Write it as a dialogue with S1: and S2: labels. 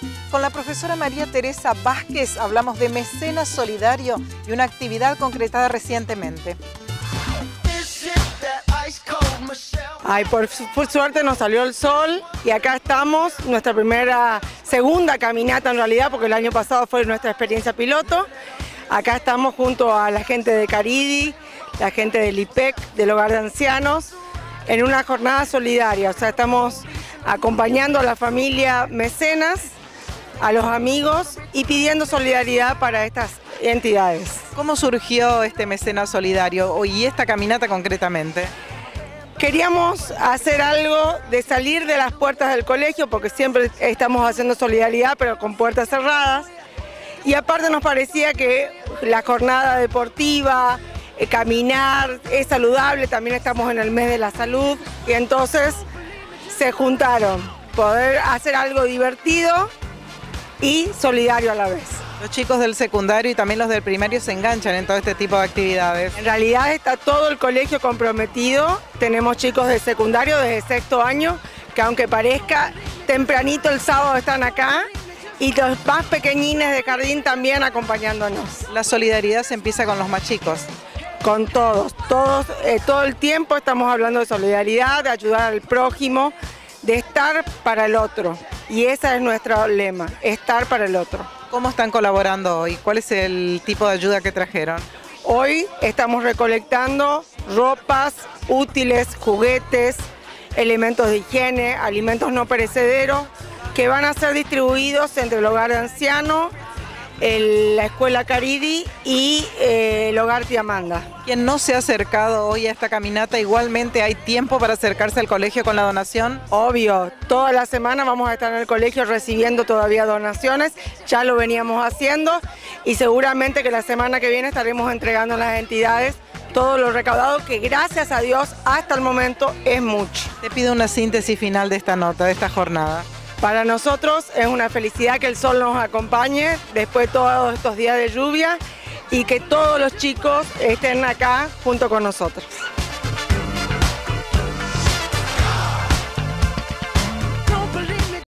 S1: Con la profesora María Teresa Vázquez hablamos de mecenas solidario y una actividad concretada recientemente.
S2: Ay, por suerte nos salió el sol y acá estamos, nuestra segunda caminata en realidad, porque el año pasado fue nuestra experiencia piloto. Acá estamos junto a la gente de Caridi, la gente del IPEC, del Hogar de Ancianos, en una jornada solidaria. O sea, estamos acompañando a la familia mecenas, a los amigos y pidiendo solidaridad para estas entidades.
S1: ¿Cómo surgió este mecena solidario y esta caminata concretamente?
S2: Queríamos hacer algo de salir de las puertas del colegio, porque siempre estamos haciendo solidaridad, pero con puertas cerradas. Y aparte nos parecía que la jornada deportiva, caminar, es saludable, también estamos en el mes de la salud. Y entonces se juntaron, poder hacer algo divertido y solidario a la vez.
S1: Los chicos del secundario y también los del primario se enganchan en todo este tipo de actividades.
S2: En realidad está todo el colegio comprometido. Tenemos chicos de secundario desde sexto año, que aunque parezca tempranito el sábado están acá, y los más pequeñines de jardín también acompañándonos.
S1: La solidaridad se empieza con los más chicos.
S2: Con todos, todo el tiempo estamos hablando de solidaridad, de ayudar al prójimo, de estar para el otro. Y ese es nuestro lema, estar para el otro.
S1: ¿Cómo están colaborando hoy? ¿Cuál es el tipo de ayuda que trajeron?
S2: Hoy estamos recolectando ropas, útiles, juguetes, elementos de higiene, alimentos no perecederos, que van a ser distribuidos entre el Hogar de Ancianos, la Escuela Caridi y el Hogar Tía Amanda.
S1: Quien no se ha acercado hoy a esta caminata, igualmente hay tiempo para acercarse al colegio con la donación.
S2: Obvio, toda la semana vamos a estar en el colegio recibiendo todavía donaciones, ya lo veníamos haciendo y seguramente que la semana que viene estaremos entregando a las entidades todo lo recaudado, que gracias a Dios hasta el momento es mucho.
S1: Te pido una síntesis final de esta nota, de esta jornada.
S2: Para nosotros es una felicidad que el sol nos acompañe después de todos estos días de lluvia y que todos los chicos estén acá junto con nosotros.